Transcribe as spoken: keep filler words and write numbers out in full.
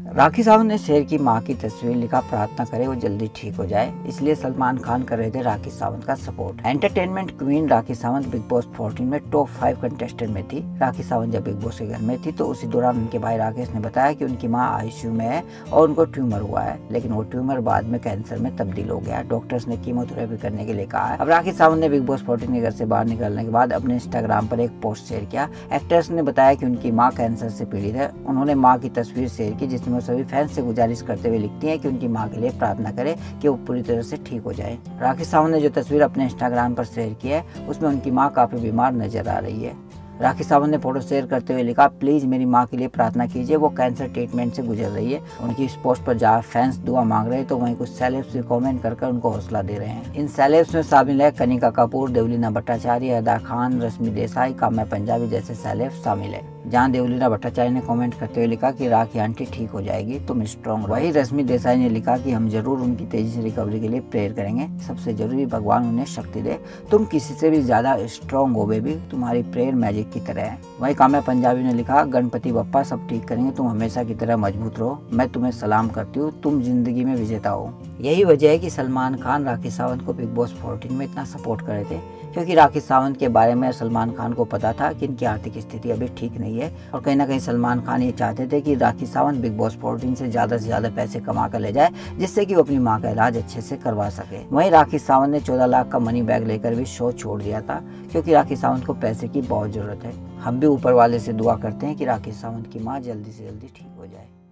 राखी सावंत ने शेर की मां की तस्वीर लिखा, प्रार्थना करे वो जल्दी ठीक हो जाए। इसलिए सलमान खान कर रहे थे राखी सावंत का support. Entertainment queen Rakhi Sawant Bigg Boss चौदह में टॉप फाइव कंटेस्टेंट में थी। राखी सावंत जब बिग बॉस के घर में थी तो उसी दौरान उनके भाई राकेश ने बताया कि उनकी मां आईसीयू में है और उनको ट्यूमर हुआ है, लेकिन वो ट्यूमर बाद में कैंसर में तब्दील हो गया। डॉक्टर्स ने कीमोथेरेपी करने के लिए कहा है। अब राखी सावंत ने बिग बॉस चौदह के घर से बाहर निकलने के बाद अपने इंस्टाग्राम पर एक पोस्ट शेयर किया। एक्ट्रेस ने बताया कि उनकी मां कैंसर से पीड़ित है। उन्होंने मां की तस्वीर शेयर की, जिसमें वो सभी फैंस से गुजारिश करते हुए लिखती हैं कि उनकी मां के लिए प्रार्थना करें कि वो पूरी तरह से ठीक हो जाए। राखी सावंत ने जो तस्वीर अपने इंस्टाग्राम पर शेयर की है उसमें उनकी मां काफी बीमार नजर आ रही है। राखी सावंत ने फोटो शेयर करते हुए लिखा, प्लीज मेरी मां के लिए प्रार्थना कीजिए, वो कैंसर ट्रीटमेंट से गुजर रही है। उनकी इस पोस्ट पर जहाँ फैंस दुआ मांग रहे हैं तो वहीं कुछ सेलेब्स भी कमेंट कर कर उनको हौसला दे रहे हैं। इन सेलेब्स में शामिल है कनिका कपूर, देवलीना भट्टाचार्य, अदा खान, रश्मि देसाई, काम्या पंजाबी जैसे सेलेब्स शामिल है। जहाँ देवलीना भट्टाचार्य ने कमेंट करते हुए लिखा कि राखी आंटी ठीक हो जाएगी, तुम स्ट्रॉन्ग। वही रश्मि देसाई ने लिखा कि हम जरूर उनकी तेजी से रिकवरी के लिए प्रेयर करेंगे, सबसे जरूरी भगवान उन्हें शक्ति दे, तुम किसी से भी ज्यादा स्ट्रॉन्ग हो बेबी, तुम्हारी प्रेयर मैजिक की तरह है। वही काम्या पंजाबी ने लिखा, गणपति बप्पा सब ठीक करेंगे, तुम हमेशा की तरह मजबूत रहो, मैं तुम्हें सलाम करती हूँ, तुम जिंदगी में विजेता हो। यही वजह है कि सलमान खान राखी सावंत को बिग बॉस चौदह में इतना सपोर्ट कर रहे थे, क्योंकि राखी सावंत के बारे में सलमान खान को पता था कि इनकी आर्थिक स्थिति अभी ठीक नहीं है और कहीं ना कहीं सलमान खान ये चाहते थे कि राखी सावंत बिग बॉस चौदह से ज्यादा से ज्यादा पैसे कमा कर ले जाए, जिससे कि वो अपनी मां का इलाज अच्छे से करवा सके। वहीं राखी सावंत ने चौदह लाख का मनी बैग लेकर भी शो छोड़ दिया था, क्योंकि राखी सावंत को पैसे की बहुत जरूरत है। हम भी ऊपर वाले से दुआ करते हैं कि राखी सावंत की मां जल्दी से जल्दी ठीक हो जाए।